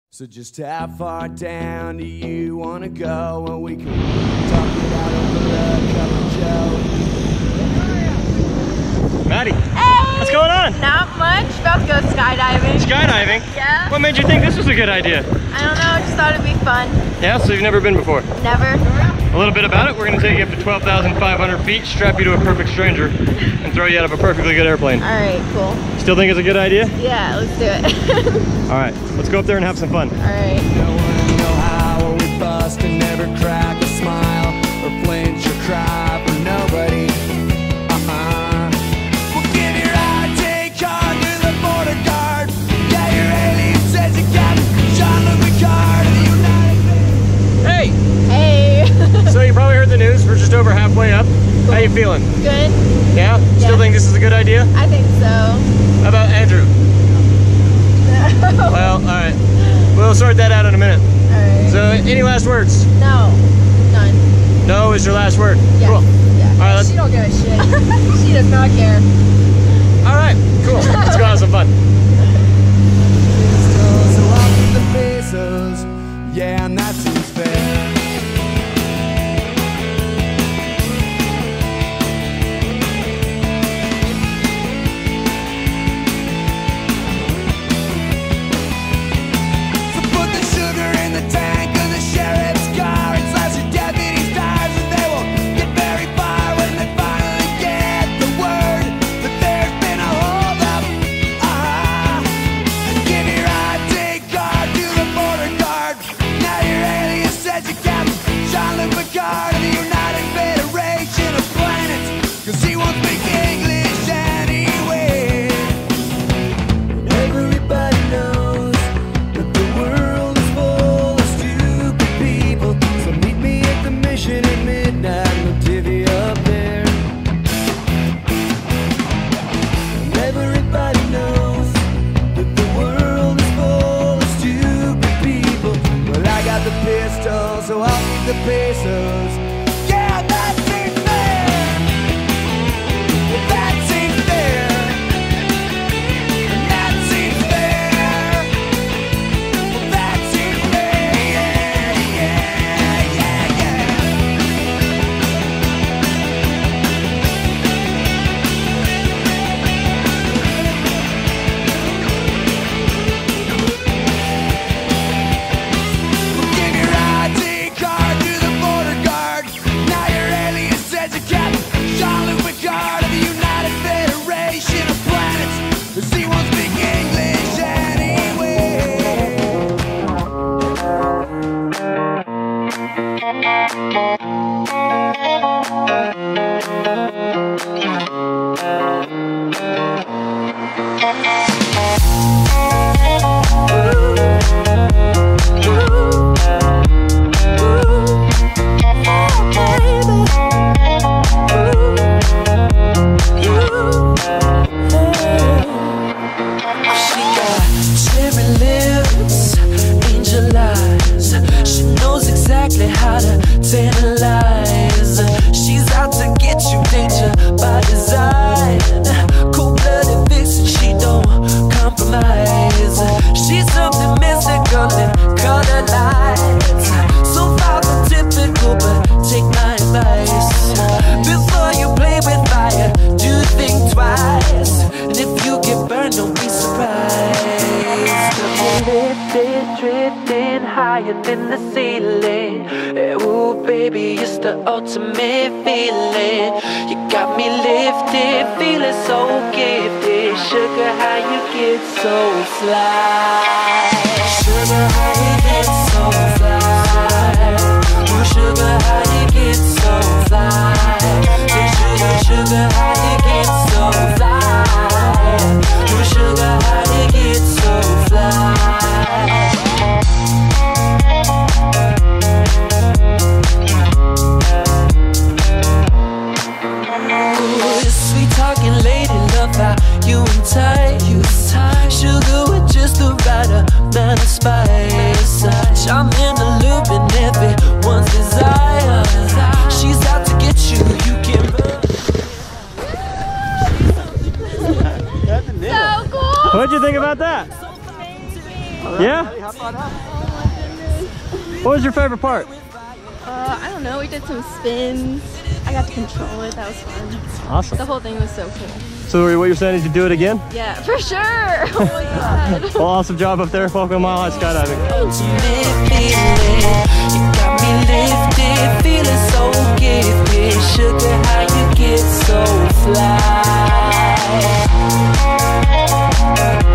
So just how far down do you want to go? And we can talk it out over the cup of Joe. Maddie, hey! What's going on? Not much. About to go skydiving. Skydiving? Yeah. What made you think this was a good idea? I don't know, just thought it'd be fun. Yeah, so you've never been before? Never. A little bit about it, we're going to take you up to 12,500 feet, strap you to a perfect stranger, and throw you out of a perfectly good airplane. Alright, cool. Still think it's a good idea? Yeah, let's do it. Alright, let's go up there and have some fun. Alright. No one know how we bust and never crack a smile or flinch or cry for nobody. We'll give your ID card to the border guard. Yeah, your alien says you got Jean-Luc Picard of the United States. Hey! Hey! So you probably heard the news, we're just over halfway up. How you feeling? Good? Yeah? Still think this is a good idea? I think so. How about Andrew? No. Well, alright. We'll sort that out in a minute. Alright. So, any last words? No. None. No is your last word? Yeah. Cool. Yeah. Alright, let's... She don't give a shit. She does not care. Alright, cool. Let's go have some fun. So I'll keep the pesos. Yeah, and that seems fair. So I'll need the pesos. Yeah, that seems fair. That seems fair. That seems fair. That seems fair. Yeah, yeah, We'll give your ID card to the border guard. Now your alien says you got Jean-Luc Picard of the United Federation of Planets. 'Cause he won't speak English anyway. How to tantalize. She's out to get you, danger by design. Cold-blooded vixen, she don't compromise. She's something mystical and color lights. So far the typical, but take my advice. Before you play with fire, do think twice. And if you get burned, don't be surprised. Lifted, drifting higher than the ceiling. Ooh, baby, it's the ultimate feeling. You got me lifted, feeling so gifted. Sugar, how you get so fly? Sugar, how you get so fly? Ooh, sugar, how you get so fly? Sugar, sugar, how you get so fly? Ooh, sugar, how you get so fly? Sweet talking lady, love how you entice. Sugar with just the right amount of spice. Charming, alluring, everyone's desire. She's out to get you, you can run. So cool! What'd you think about that? Amazing. Yeah? What was your favorite part? I don't know. We did some spins. I got to control it. That was fun. Awesome. The whole thing was so cool. So what you're saying is you do it again? Yeah, for sure. Oh my god. Well, awesome job up there. Welcome to Mile High Skydiving. You got me lifted, feeling so gifted. Sugar, how you get so fly?